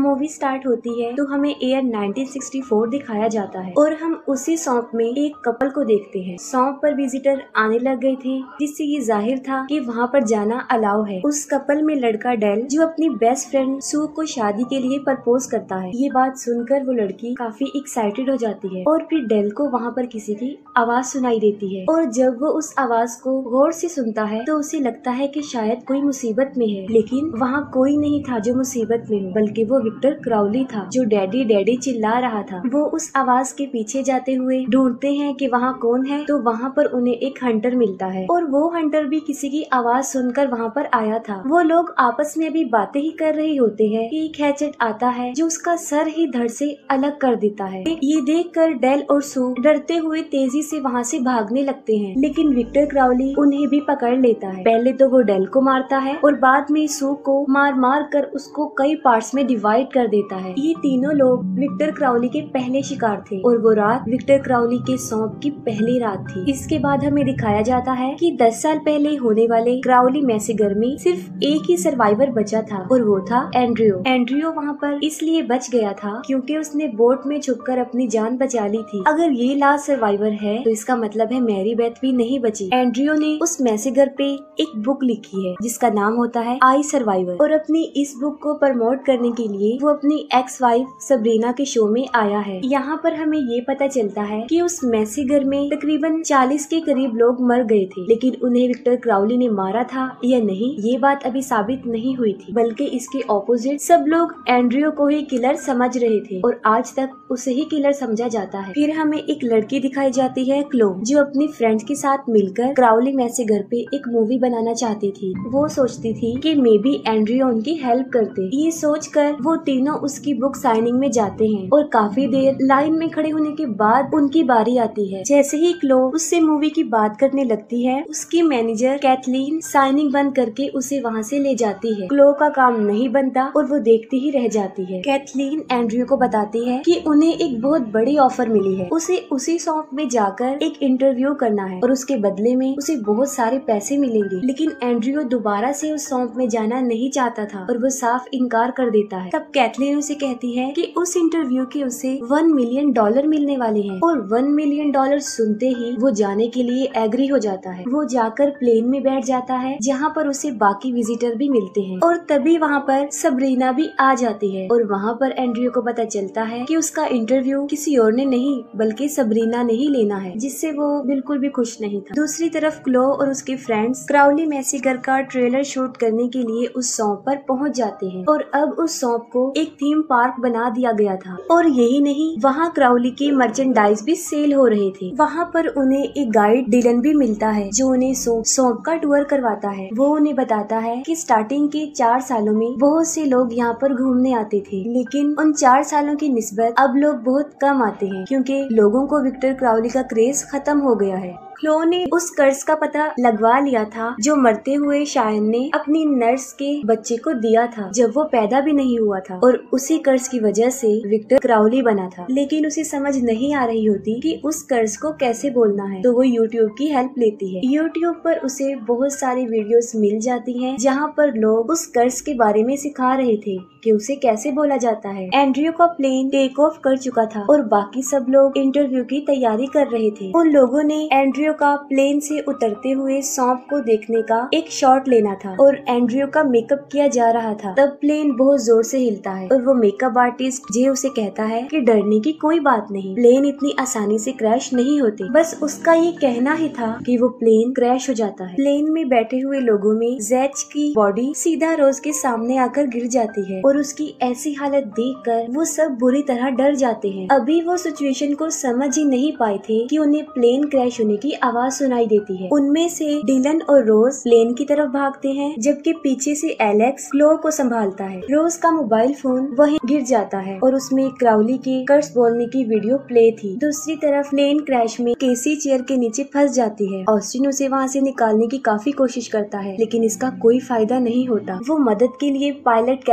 Movie start होती है तो हमें ईयर 1964 दिखाया जाता है और हम उसी सौंप में एक कपल को देखते हैं। सौंप पर विजिटर आने लग गए थे, जिससे ये जाहिर था कि वहाँ पर जाना अलाउ है। उस कपल में लड़का डेल जो अपनी बेस्ट फ्रेंड सू को शादी के लिए प्रपोज करता है। ये बात सुनकर वो लड़की काफी एक्साइटेड हो जाती है और फिर डेल को वहाँ पर किसी की आवाज सुनाई देती है और जब वो उस आवाज को गौर से सुनता है तो उसे लगता है कि शायद कोई मुसीबत में है, लेकिन वहाँ कोई नहीं था जो मुसीबत में हो, बल्कि वो विक्टर क्राउली था जो डैडी डैडी चिल्ला रहा था। वो उस आवाज के पीछे जाते हुए ढूंढते हैं कि वहाँ कौन है, तो वहाँ पर उन्हें एक हंटर मिलता है और वो हंटर भी किसी की आवाज सुनकर वहाँ पर आया था। वो लोग आपस में भी बातें ही कर रहे होते हैं कि एक हैचेट आता है जो उसका सर ही धड़ से अलग कर देता है। ये देखकर डेल और सू डरते हुए तेजी से वहाँ से भागने लगते हैं, लेकिन विक्टर क्राउली उन्हें भी पकड़ लेता है। पहले तो वो डेल को मारता है और बाद में सू को मार मार कर उसको कई पार्ट्स में डिवाइड कर देता है। ये तीनों लोग विक्टर क्राउली के पहले शिकार थे और वो रात विक्टर क्राउली के सौंप की पहली रात थी। इसके बाद हमें दिखाया जाता है कि 10 साल पहले होने वाले क्राउली मैसेगर में सिर्फ एक ही सर्वाइवर बचा था और वो था एंड्रियो। एंड्रियो वहाँ पर इसलिए बच गया था क्योंकि उसने बोट में छुपकर अपनी जान बचा ली थी। अगर ये लास्ट सर्वाइवर है तो इसका मतलब है मैरी बेथ भी नहीं बची। एंड्रियो ने उस मैसेगर पे एक बुक लिखी है जिसका नाम होता है आई सर्वाइवर और अपनी इस बुक को प्रमोट करने के लिए वो अपनी एक्स वाइफ सबरीना के शो में आया है। यहाँ पर हमें ये पता चलता है कि उस मैसेगर में तकरीबन 40 के करीब लोग मर गए थे, लेकिन उन्हें विक्टर क्राउली ने मारा था या नहीं ये बात अभी साबित नहीं हुई थी, बल्कि इसके ऑपोजिट सब लोग एंड्रियो को ही किलर समझ रहे थे और आज तक उसे ही किलर समझा जाता है। फिर हमें एक लड़की दिखाई जाती है क्लो, जो अपनी फ्रेंड्स के साथ मिलकर क्राउली मैसेगर पे एक मूवी बनाना चाहती थी। वो सोचती थी कि मे बी एंड्रियो उनकी हेल्प करते। ये सोचकर वो तीनों उसकी बुक साइनिंग में जाते हैं और काफी देर लाइन में खड़े होने के बाद उनकी बारी आती है। जैसे ही क्लो उससे मूवी की बात करने लगती है, उसकी मैनेजर कैथलीन साइनिंग बंद करके उसे वहाँ से ले जाती है। क्लो का काम नहीं बनता और वो देखती ही रह जाती है। कैथलीन एंड्रियो को बताती है कि उन्हें एक बहुत बड़ी ऑफर मिली है, उसे उसी शॉप में जाकर एक इंटरव्यू करना है और उसके बदले में उसे बहुत सारे पैसे मिलेंगे। लेकिन एंड्रियो दोबारा से उस शॉप में जाना नहीं चाहता था और वो साफ इनकार कर देता है। तब कैथलीन उसे कहती है कि उस इंटरव्यू के उसे $1 मिलियन मिलने वाले हैं और $1 मिलियन सुनते ही वो जाने के लिए एग्री हो जाता है। वो जाकर प्लेन में बैठ जाता है जहाँ पर उसे बाकी विजिटर भी मिलते हैं और तभी वहाँ पर सबरीना भी आ जाती है और वहाँ पर एंड्रियो को पता चलता है कि उसका इंटरव्यू किसी और ने नहीं बल्कि सबरीना ने ही लेना है, जिससे वो बिल्कुल भी खुश नहीं था। दूसरी तरफ क्लो और उसके फ्रेंड्स क्राउली मैसेगर का ट्रेलर शूट करने के लिए उस सौंप पर पहुंच जाते हैं और अब उस सौंप को एक थीम पार्क बना दिया गया था और यही नहीं, वहाँ क्राउली के मर्चेंडाइज भी सेल हो रहे थे। वहाँ पर उन्हें एक गाइड डिलन भी मिलता है जो उन्हें सौंप का टूर करवाता है। वो उन्हें बताता है कि स्टार्टिंग के 4 सालों में बहुत से लोग यहाँ पर घूमने आते थे, लेकिन उन 4 सालों की निस्बत अब लोग बहुत कम आते हैं क्योंकि लोगों को विक्टर क्राउली का क्रेज खत्म हो गया है। क्लो ने उस कर्ज का पता लगवा लिया था जो मरते हुए शायन ने अपनी नर्स के बच्चे को दिया था जब वो पैदा भी नहीं हुआ था और उसी कर्ज की वजह से विक्टर क्राउली बना था। लेकिन उसे समझ नहीं आ रही होती कि उस कर्ज को कैसे बोलना है, तो वो यूट्यूब की हेल्प लेती है। यूट्यूब पर उसे बहुत सारी वीडियोस मिल जाती हैं जहाँ पर लोग उस कर्ज के बारे में सिखा रहे थे कि उसे कैसे बोला जाता है। एंड्रियो का प्लेन टेक ऑफ कर चुका था और बाकी सब लोग इंटरव्यू की तैयारी कर रहे थे। उन लोगों ने एंड्रियो का प्लेन से उतरते हुए सौंप को देखने का एक शॉट लेना था और एंड्रियो का मेकअप किया जा रहा था। तब प्लेन बहुत जोर से हिलता है और वो मेकअप आर्टिस्ट जे उसे कहता है कि डरने की कोई बात नहीं, प्लेन इतनी आसानी से क्रैश नहीं होते। बस उसका ये कहना ही था कि वो प्लेन क्रैश हो जाता है। प्लेन में बैठे हुए लोगों में जैच की बॉडी सीधा रोज के सामने आकर गिर जाती है और उसकी ऐसी हालत देखकर वो सब बुरी तरह डर जाते हैं। अभी वो सिचुएशन को समझ ही नहीं पाए थे कि उन्हें प्लेन क्रैश होने की आवाज सुनाई देती है। उनमें से डिलन और रोज प्लेन की तरफ भागते हैं जबकि पीछे से एलेक्स क्लो को संभालता है। रोज का मोबाइल फोन वहीं गिर जाता है और उसमें क्राउली के कर्स बोलने की वीडियो प्ले थी। दूसरी तरफ प्लेन क्रैश में केसी चेयर के नीचे फंस जाती है। ऑस्टिन उसे वहाँ से निकालने की काफी कोशिश करता है लेकिन इसका कोई फायदा नहीं होता। वो मदद के लिए पायलट कैबिन में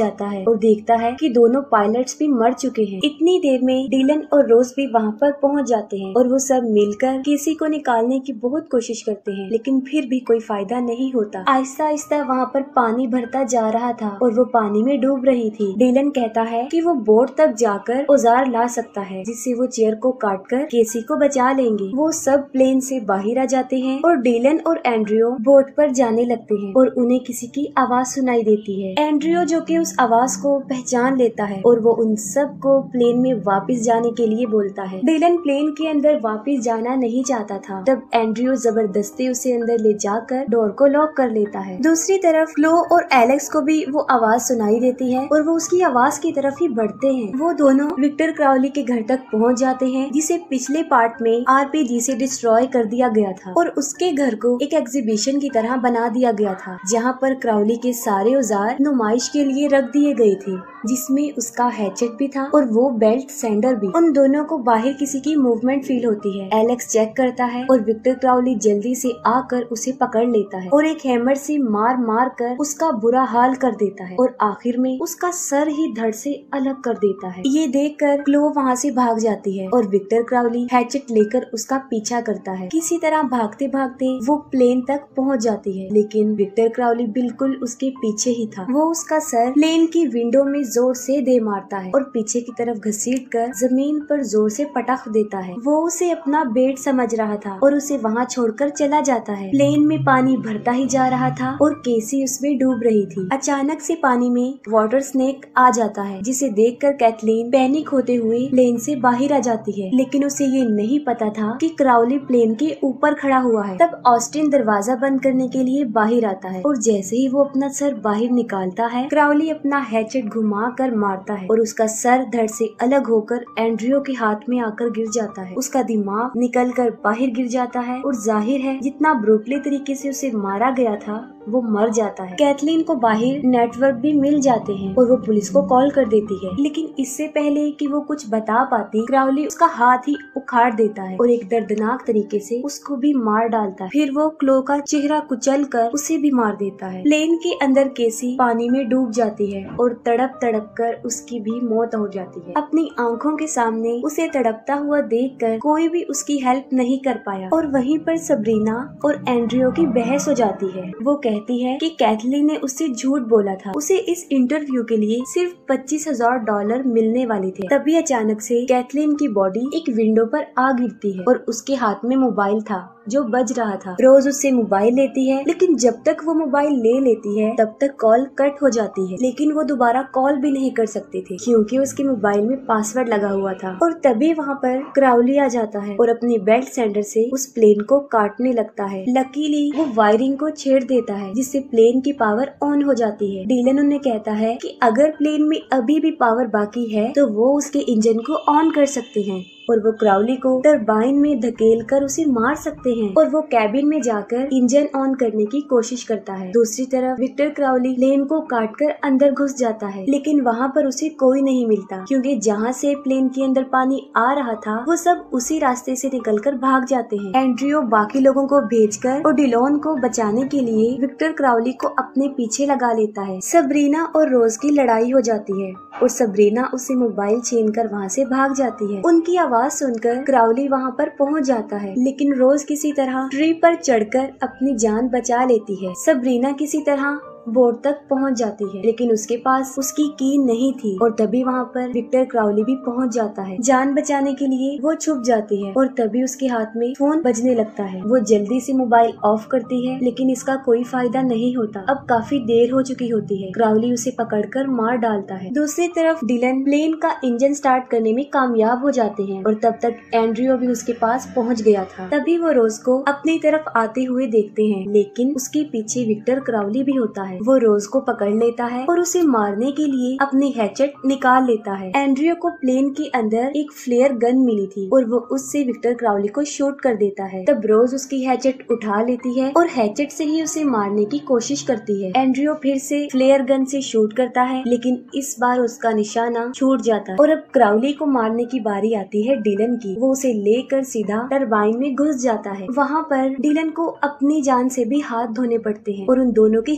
जाता है और देखता है कि दोनों पायलट्स भी मर चुके हैं। इतनी देर में डिलन और रोज भी वहाँ पर पहुँच जाते हैं और वो सब मिलकर केसी को निकालने की बहुत कोशिश करते हैं, लेकिन फिर भी कोई फायदा नहीं होता। आहिस्ता आहिस्ता वहाँ पर पानी भरता जा रहा था और वो पानी में डूब रही थी। डिलन कहता है कि वो बोट तक जाकर औजार ला सकता है जिससे वो चेयर को काटकर केसी को बचा लेंगे। वो सब प्लेन से बाहर आ जाते हैं और डिलन और एंड्रियो बोट पर जाने लगते हैं और उन्हें किसी की आवाज सुनाई देती है। एंड्रियो जो कि उस आवाज को पहचान लेता है और वो उन सब को प्लेन में वापस जाने के लिए बोलता है। डिलन प्लेन के अंदर वापस जाना नहीं चाहता था, तब एंड्रियो जबरदस्ती उसे अंदर ले जाकर डोर को लॉक कर लेता है। दूसरी तरफ क्लो और एलेक्स को भी वो आवाज सुनाई देती है और वो उसकी आवाज की तरफ ही बढ़ते हैं। वो दोनों विक्टर क्राउली के घर तक पहुंच जाते हैं जिसे पिछले पार्ट में आरपीजी से डिस्ट्रॉय कर दिया गया था और उसके घर को एक एग्जीबिशन की तरह बना दिया गया था जहाँ पर क्राउली के सारे औजार नुमाइश के लिए रख दिए गए थे, जिसमें उसका हैचेट भी था और वो बेल्ट सैंडर भी। उन दोनों को बाहर किसी की मूवमेंट फील होती है। एलेक्स चेक करता है और विक्टर क्राउली जल्दी से आकर उसे पकड़ लेता है और एक हैमर से मार मार कर उसका बुरा हाल कर देता है और आखिर में उसका सर ही धड़ से अलग कर देता है। ये देखकर क्लो वहाँ से भाग जाती है और विक्टर क्राउली हैचेट लेकर उसका पीछा करता है। किसी तरह भागते भागते वो प्लेन तक पहुँच जाती है, लेकिन विक्टर क्राउली बिल्कुल उसके पीछे ही था। वो उसका सर प्लेन की विंडो में जोर से दे मारता है और पीछे की तरफ घसीट कर जमीन पर जोर से पटक देता है। वो उसे अपना बेट समझ रहा था और उसे वहाँ छोड़कर चला जाता है। प्लेन में पानी भरता ही जा रहा था और केसी उसमें डूब रही थी। अचानक से पानी में वाटर स्नेक आ जाता है जिसे देखकर कैथलीन पैनिक होते हुए प्लेन से बाहर आ जाती है, लेकिन उसे ये नहीं पता था कि क्राउली प्लेन के ऊपर खड़ा हुआ है। तब ऑस्टिन दरवाजा बंद करने के लिए बाहर आता है और जैसे ही वो अपना सर बाहर निकालता है, क्राउली अपना हैचेट घुमा कर मारता है और उसका सर धड़ से अलग होकर एंड्रियो के हाथ में आकर गिर जाता है। उसका दिमाग निकल कर बाहर गिर जाता है और जाहिर है जितना ब्रूटली तरीके से उसे मारा गया था वो मर जाता है। कैथलीन को बाहर नेटवर्क भी मिल जाते हैं और वो पुलिस को कॉल कर देती है, लेकिन इससे पहले कि वो कुछ बता पाती, क्राउली उसका हाथ ही उखाड़ देता है और एक दर्दनाक तरीके से उसको भी मार डालता है। फिर वो क्लो का चेहरा कुचल कर उसे भी मार देता है। प्लेन के अंदर केसी पानी में डूब जाती है और तड़प तड़प कर उसकी भी मौत हो जाती है। अपनी आंखों के सामने उसे तड़पता हुआ देखकर कोई भी उसकी हेल्प नहीं कर पाया और वहीं पर सबरीना और एंड्रियो की बहस हो जाती है। वो कहती है कि कैथलीन ने उससे झूठ बोला था, उसे इस इंटरव्यू के लिए सिर्फ $25,000 मिलने वाले थे। तभी अचानक से कैथलीन की बॉडी एक विंडो पर आ गिरती है और उसके हाथ में मोबाइल था जो बज रहा था। रोज उससे मोबाइल लेती है, लेकिन जब तक वो मोबाइल ले लेती है तब तक कॉल कट हो जाती है, लेकिन वो दोबारा कॉल भी नहीं कर सकती थी क्योंकि उसके मोबाइल में पासवर्ड लगा हुआ था। और तभी वहाँ पर क्राउली आ जाता है और अपनी बेल्ट सैंडर से उस प्लेन को काटने लगता है। लकीली वो वायरिंग को छेड़ देता है जिससे प्लेन की पावर ऑन हो जाती है। डीलन उन्हें कहता है कि अगर प्लेन में अभी भी पावर बाकी है तो वो उसके इंजन को ऑन कर सकते हैं और वो क्राउली को टरबाइन में धकेल कर उसे मार सकते हैं और वो कैबिन में जाकर इंजन ऑन करने की कोशिश करता है। दूसरी तरफ विक्टर क्राउली प्लेन को काटकर अंदर घुस जाता है, लेकिन वहाँ पर उसे कोई नहीं मिलता क्योंकि जहाँ से प्लेन के अंदर पानी आ रहा था वो सब उसी रास्ते से निकलकर भाग जाते हैं। एंड्रियो बाकी लोगों को भेजकर और डिलोन को बचाने के लिए विक्टर क्राउली को अपने पीछे लगा लेता है। सबरीना और रोज की लड़ाई हो जाती है और सबरीना उसे मोबाइल छीनकर वहाँ से भाग जाती है। उनकी आवाज सुनकर क्राउली वहाँ पर पहुँच जाता है, लेकिन रोज किसी तरह ट्री पर चढ़कर अपनी जान बचा लेती है। सबरीना किसी तरह बोर्ड तक पहुंच जाती है, लेकिन उसके पास उसकी की नहीं थी और तभी वहाँ पर विक्टर क्राउली भी पहुंच जाता है। जान बचाने के लिए वो छुप जाती है और तभी उसके हाथ में फोन बजने लगता है। वो जल्दी से मोबाइल ऑफ करती है, लेकिन इसका कोई फायदा नहीं होता। अब काफी देर हो चुकी होती है। क्राउली उसे पकड़कर मार डालता है। दूसरी तरफ डिलन प्लेन का इंजन स्टार्ट करने में कामयाब हो जाते हैं और तब तक एंड्रियो भी उसके पास पहुँच गया था। तभी वो रोज को अपनी तरफ आते हुए देखते हैं, लेकिन उसके पीछे विक्टर क्राउली भी होता है। वो रोज को पकड़ लेता है और उसे मारने के लिए अपनी हैचेट निकाल लेता है। एंड्रियो को प्लेन के अंदर एक फ्लेयर गन मिली थी और वो उससे विक्टर क्राउली को शूट कर देता है। तब रोज उसकी हैचेट उठा लेती है और हैचेट से ही उसे मारने की कोशिश करती है। एंड्रियो फिर से फ्लेयर गन से शूट करता है, लेकिन इस बार उसका निशाना छूट जाता है और अब क्राउली को मारने की बारी आती है डिलन की। वो उसे लेकर सीधा टरबाइन में घुस जाता है। वहाँ पर डिलन को अपनी जान से भी हाथ धोने पड़ते हैं और उन दोनों के चीथड़े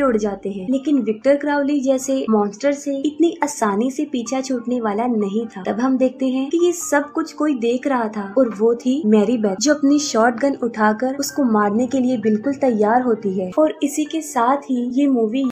उड़ जाते हैं। लेकिन विक्टर क्राउली जैसे मॉन्स्टर से इतनी आसानी से पीछा छूटने वाला नहीं था। तब हम देखते हैं कि ये सब कुछ कोई देख रहा था और वो थी मैरी बेथ, जो अपनी शॉटगन उठाकर उसको मारने के लिए बिल्कुल तैयार होती है। और इसी के साथ ही ये मूवी